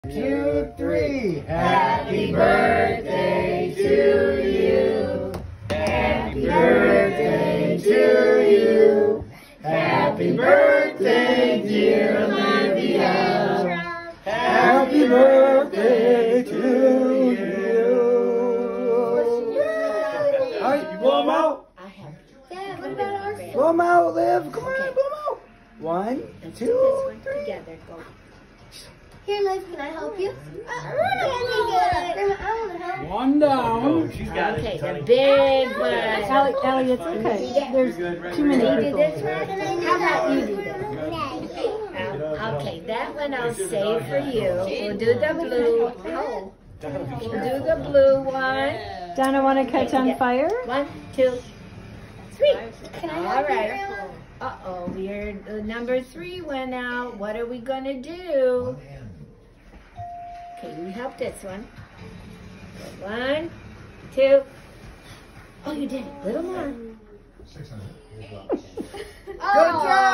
2, 3. Happy birthday to you. Happy birthday to you. Happy birthday, dear Olivia. Happy birthday to you. All right, blow them out. Blow them out, Liv. Come on, blow them out. 1, 2, 3. Together, go. Here, Liv, can I help you? I One down. Okay, the big one. Ellie, it's okay. There's too many You do people. this one? How about you do this? Okay, that one I'll save for you. We'll do the blue. Oh. We'll do the blue one. Donna, want to catch on fire? 1, 2, 3. Can I All help you, right. Grandma? Uh-oh, number 3 went out. What are we going to do? Okay, you help this one. 1, 2. Oh, you did it. Little more. Good job!